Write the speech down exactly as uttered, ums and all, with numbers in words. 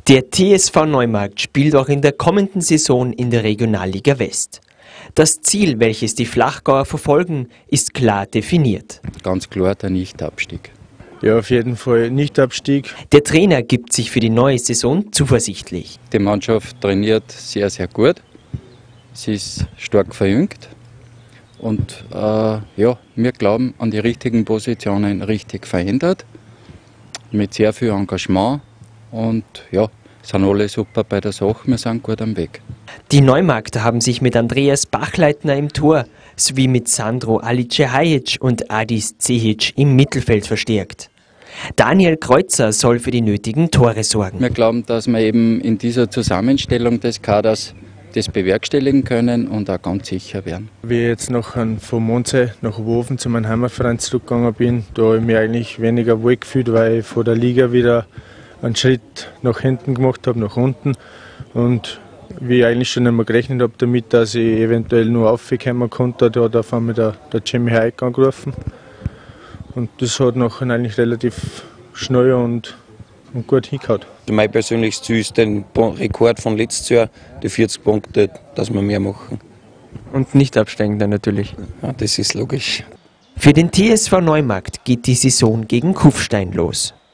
Der T S V Neumarkt spielt auch in der kommenden Saison in der Regionalliga West. Das Ziel, welches die Flachgauer verfolgen, ist klar definiert. Ganz klar der Nichtabstieg. Ja, auf jeden Fall Nichtabstieg. Der Trainer gibt sich für die neue Saison zuversichtlich. Die Mannschaft trainiert sehr, sehr gut. Sie ist stark verjüngt. Und äh, ja, wir glauben an die richtigen Positionen richtig verändert. Mit sehr viel Engagement. Und ja, sind alle super bei der Sache. Wir sind gut am Weg. Die Neumarkter haben sich mit Andreas Bachleitner im Tor sowie mit Sandro Alicehajic und Adis Cehic im Mittelfeld verstärkt. Daniel Kreuzer soll für die nötigen Tore sorgen. Wir glauben, dass wir eben in dieser Zusammenstellung des Kaders das bewerkstelligen können und auch ganz sicher werden. Wie ich jetzt noch von Mondsee nach Wofen zu meinem Heimatverein zurückgegangen bin, da habe ich mich eigentlich weniger wohl gefühlt, weil ich von der Liga wieder einen Schritt nach hinten gemacht habe, nach unten. Und wie ich eigentlich schon einmal gerechnet habe damit, dass ich eventuell nur aufkommen konnte, da hat auf einmal der, der Jimmy Haik angerufen. Und das hat nachher eigentlich relativ schnell und, und gut hingehauen. Mein persönliches Ziel ist den Rekord von letztes Jahr, die vierzig Punkte, dass wir mehr machen. Und nicht absteigen dann natürlich. Ja, das ist logisch. Für den T S V Neumarkt geht die Saison gegen Kufstein los.